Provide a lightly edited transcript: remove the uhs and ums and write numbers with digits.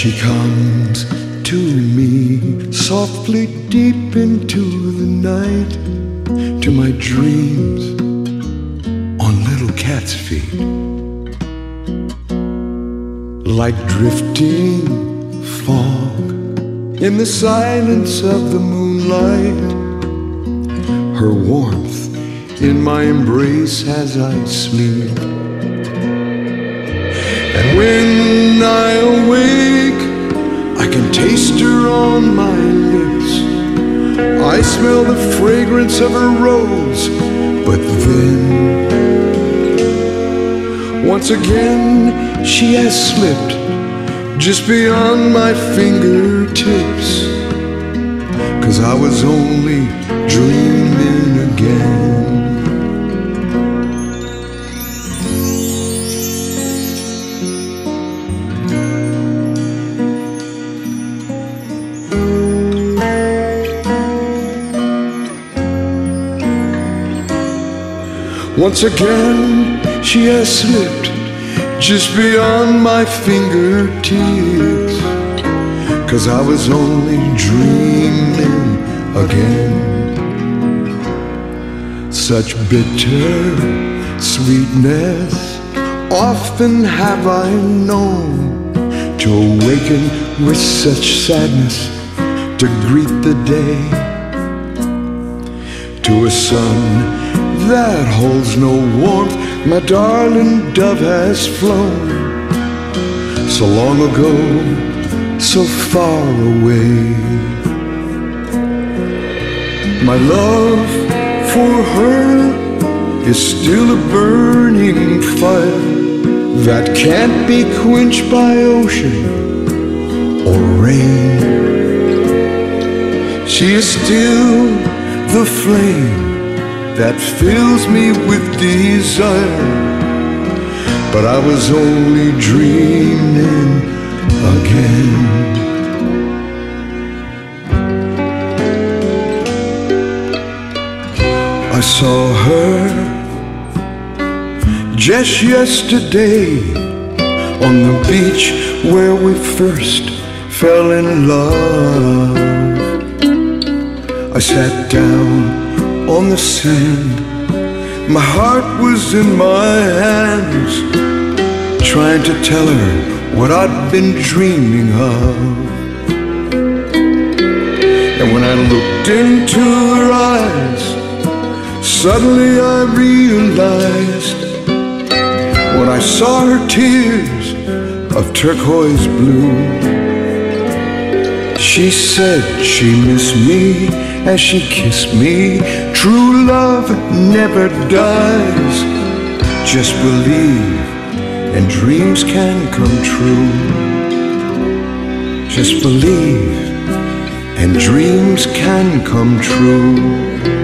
She comes to me softly deep into the night, to my dreams on little cat's feet, like drifting fog in the silence of the moonlight. Her warmth in my embrace as I sleep. And when I awake, I can taste her on my lips. I smell the fragrance of her rose. But then, once again, she has slipped just beyond my fingertips. 'Cause I was only dreaming again. Once again, she has slipped just beyond my fingertips. 'Cause I was only dreaming again. Such bitter sweetness often have I known, to awaken with such sadness to greet the day. To a sun that holds no warmth, my darling dove has flown. So long ago, so far away. My love for her is still a burning fire that can't be quenched by ocean or rain. She is still the flame that fills me with desire, but I was only dreaming again. I saw her just yesterday on the beach where we first fell in love. I sat down on the sand, my heart was in my hands, trying to tell her what I'd been dreaming of. And when I looked into her eyes, suddenly I realized, when I saw her tears of turquoise blue, she said she missed me as she kissed me. True love never dies. Just believe and dreams can come true. Just believe and dreams can come true.